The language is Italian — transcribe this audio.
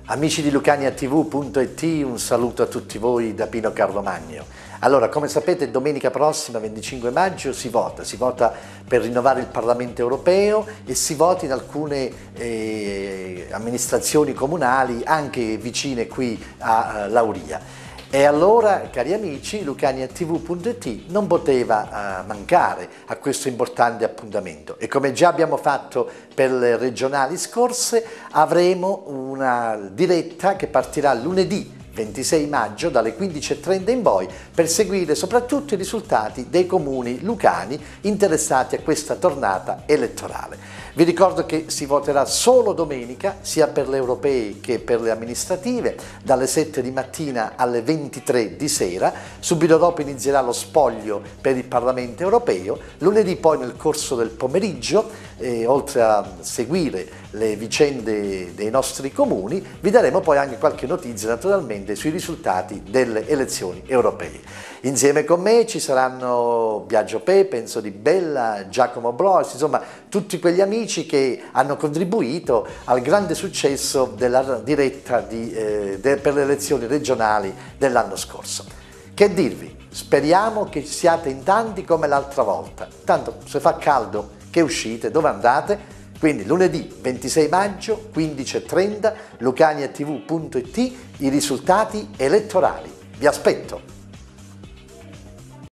Amici di lucaniatv.it, un saluto a tutti voi da Pino Carlo Magno. Allora, come sapete, domenica prossima, 25 maggio, si vota per rinnovare il Parlamento europeo e si vota in alcune amministrazioni comunali, anche vicine qui a Lauria. E allora, cari amici, lucaniatv.it non poteva mancare a questo importante appuntamento e come già abbiamo fatto per le regionali scorse, avremo una diretta che partirà lunedì 26 maggio dalle 15:30 in poi per seguire soprattutto i risultati dei comuni lucani interessati a questa tornata elettorale. Vi ricordo che si voterà solo domenica, sia per le europee che per le amministrative, dalle 7 di mattina alle 23 di sera. Subito dopo inizierà lo spoglio per il Parlamento europeo. Lunedì poi nel corso del pomeriggio, oltre a seguire le vicende dei nostri comuni, vi daremo poi anche qualche notizia naturalmente sui risultati delle elezioni europee. Insieme con me ci saranno Biagio Pepe, Enzo Di Bella, Giacomo Blois, insomma tutti quegli amici che hanno contribuito al grande successo della diretta per le elezioni regionali dell'anno scorso. Che dirvi? Speriamo che siate in tanti come l'altra volta. Tanto se fa caldo che uscite, dove andate? Quindi lunedì 26 maggio, 15:30, lucaniatv.it, i risultati elettorali. Vi aspetto!